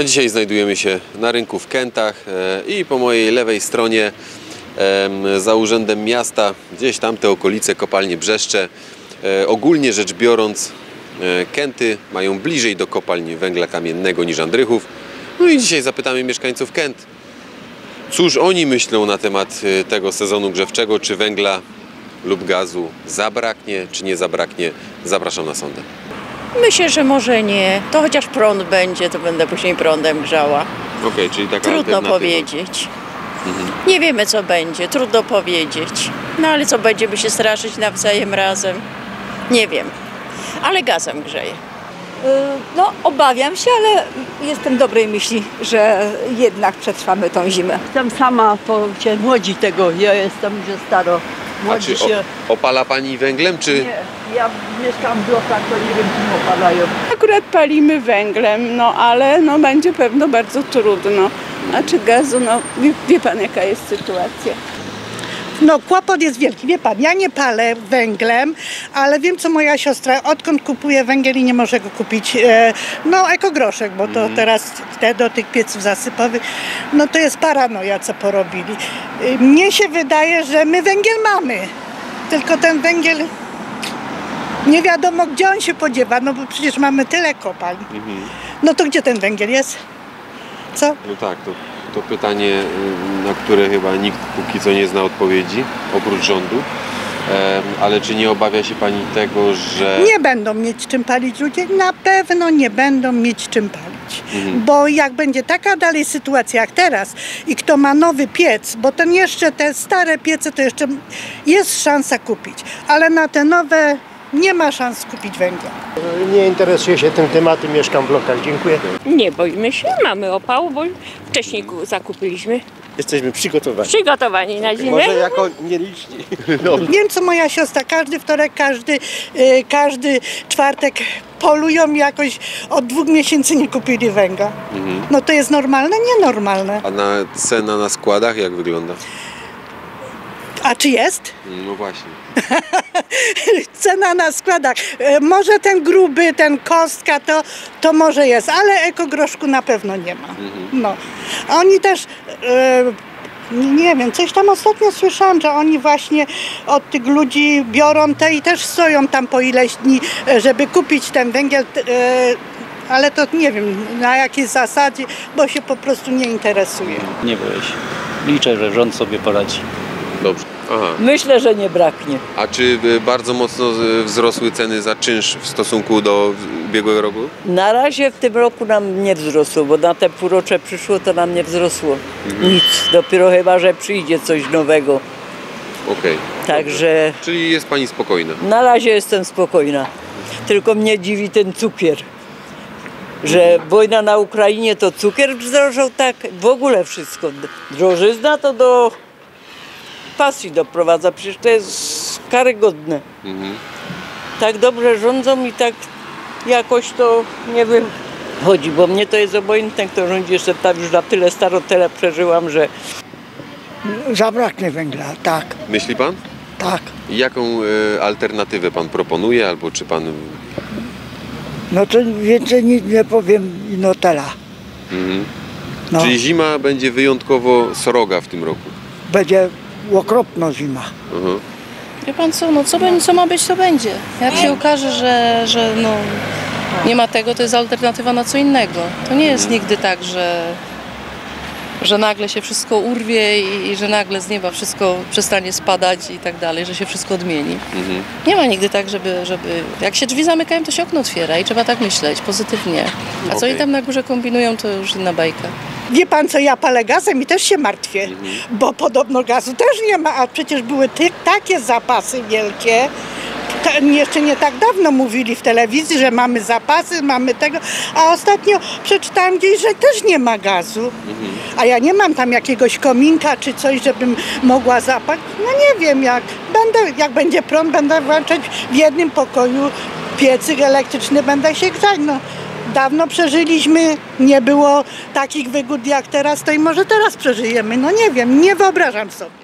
No, dzisiaj znajdujemy się na rynku w Kętach i po mojej lewej stronie za urzędem miasta, gdzieś tam te okolice, kopalnie Brzeszcze. Ogólnie rzecz biorąc, Kęty mają bliżej do kopalni węgla kamiennego niż Andrychów. No i dzisiaj zapytamy mieszkańców Kęt, cóż oni myślą na temat tego sezonu grzewczego, czy węgla lub gazu zabraknie, czy nie zabraknie. Zapraszam na sondę. Myślę, że może nie. To chociaż prąd będzie, to będę później prądem grzała. Okej, czyli taka Trudno alternatywa. powiedzieć. Nie wiemy, co będzie, trudno powiedzieć. No ale co, będziemy się straszyć nawzajem razem? Nie wiem. Ale gazem grzeje. No, obawiam się, ale jestem dobrej myśli, że jednak przetrwamy tą zimę. Jestem sama, po cię młodzi tego, ja jestem już staro. A Młodzi czy się... opala Pani węglem, czy... Nie, ja mieszkam w blokach, to nie wiem, czym opalają. Akurat palimy węglem, no ale no, będzie pewno bardzo trudno. A czy gazu, no wie pan jaka jest sytuacja. No kłopot jest wielki, wie pan, ja nie palę węglem, ale wiem co moja siostra, odkąd kupuje węgiel i nie może go kupić, no ekogroszek, bo to teraz do tych pieców zasypowych, no to jest paranoja co porobili. Mnie się wydaje, że my węgiel mamy, tylko ten węgiel nie wiadomo gdzie on się podziewa, no bo przecież mamy tyle kopalń. No to gdzie ten węgiel jest? Co? No tak, to pytanie, na które chyba nikt póki co nie zna odpowiedzi, oprócz rządu. Ale czy nie obawia się Pani tego, że... Nie będą mieć czym palić ludzie, na pewno nie będą mieć czym palić. Bo jak będzie taka dalej sytuacja jak teraz i kto ma nowy piec, bo ten jeszcze te stare piece to jeszcze jest szansa kupić, ale na te nowe nie ma szans kupić węgla. Nie interesuję się tym tematem, mieszkam w blokach. Dziękuję. Nie boimy się, mamy opał, bo wcześniej zakupiliśmy. Jesteśmy przygotowani. Przygotowani na zimę. Może jako nieliczni. No. Wiem co moja siostra, każdy wtorek, każdy czwartek polują jakoś od 2 miesięcy nie kupili węgla. No to jest normalne? Nienormalne. A cena na składach jak wygląda? A czy jest? No właśnie. Cena na składach. Może ten gruby, ten kostka, to może jest, ale ekogroszku na pewno nie ma. No. A oni też, nie wiem, coś tam ostatnio słyszałam, że oni właśnie od tych ludzi biorą te i też stoją tam po ileś dni, żeby kupić ten węgiel, ale to nie wiem na jakiej zasadzie, bo się po prostu nie interesuje. Nie boję się. Liczę, że rząd sobie poradzi. Dobrze. Aha. Myślę, że nie braknie. A czy bardzo mocno wzrosły ceny za czynsz w stosunku do ubiegłego roku? Na razie w tym roku nam nie wzrosło, bo na te półrocze przyszło, to nam nie wzrosło. Nic, dopiero chyba, że przyjdzie coś nowego. Okej. Także Czyli jest Pani spokojna? na razie jestem spokojna. Tylko mnie dziwi ten cukier. Że wojna na Ukrainie to cukier wzrożał tak, w ogóle wszystko. Drożyzna to do pasji doprowadza, przecież to jest karygodne. Tak dobrze rządzą i tak jakoś to, nie wiem, chodzi, bo mnie to jest obojętne, kto rządzi, jeszcze tam już na tyle tyle przeżyłam, że... Zabraknie węgla, tak, Myśli Pan? tak. I jaką alternatywę Pan proponuje, albo czy Pan... No to więcej nic nie powiem, no tyle. No, Czyli zima będzie wyjątkowo sroga w tym roku? będzie okropna zima. Wie pan co, no co ma być, to będzie. Jak się okaże, że no, nie ma tego, to jest alternatywa na co innego. To nie jest nigdy tak, że nagle się wszystko urwie i że nagle z nieba wszystko przestanie spadać i tak dalej, że się wszystko odmieni. Nie ma nigdy tak, żeby jak się drzwi zamykają, to się okno otwiera i trzeba tak myśleć pozytywnie. A co oni tam na górze kombinują, to już inna bajka. Wie pan co, ja palę gazem i też się martwię, bo podobno gazu też nie ma, a przecież były takie zapasy wielkie. Jeszcze nie tak dawno mówili w telewizji, że mamy zapasy, mamy tego, a ostatnio przeczytałam gdzieś, że też nie ma gazu. A ja nie mam tam jakiegoś kominka czy coś, żebym mogła zapalić. No nie wiem jak będzie prąd, będę włączać w jednym pokoju piecyk elektryczny, będę się grzać. No. Dawno przeżyliśmy, nie było takich wygód jak teraz, to i może teraz przeżyjemy. No nie wiem, nie wyobrażam sobie.